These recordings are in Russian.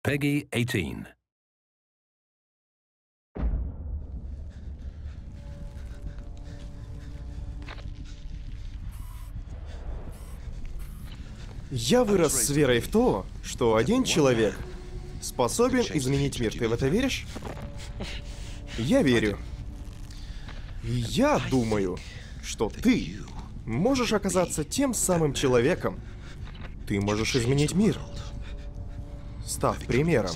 Peggy 18. Я вырос с верой в то, что один человек способен изменить мир. Ты в это веришь? Я верю. И я думаю, что ты можешь оказаться тем самым человеком. Ты можешь изменить мир, став примером.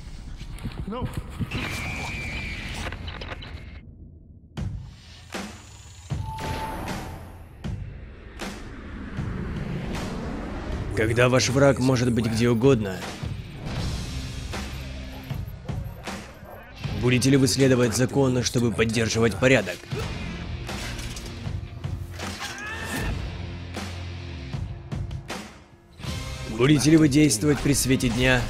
Когда ваш враг может быть где угодно, будете ли вы следовать закону, чтобы поддерживать порядок? Будете ли вы действовать при свете дня,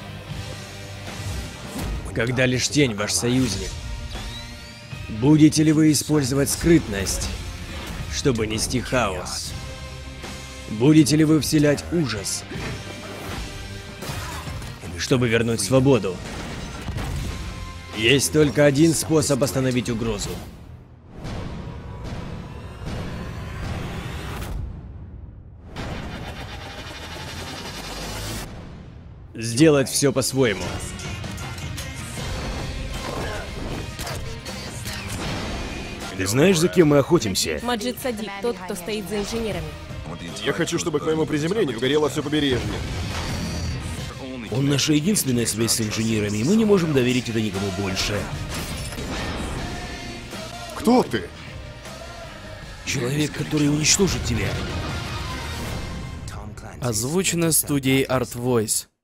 когда лишь тень ваш союзник? Будете ли вы использовать скрытность, чтобы нести хаос? Будете ли вы вселять ужас, чтобы вернуть свободу? Есть только один способ остановить угрозу. Сделать все по-своему. Ты знаешь, за кем мы охотимся? Маджид Садик, тот, кто стоит за инженерами. Я хочу, чтобы к моему приземлению горело все побережье. Он наша единственная связь с инженерами, и мы не можем доверить это никому больше. Кто ты? Человек, который уничтожит тебя. Озвучено студией Art Voice.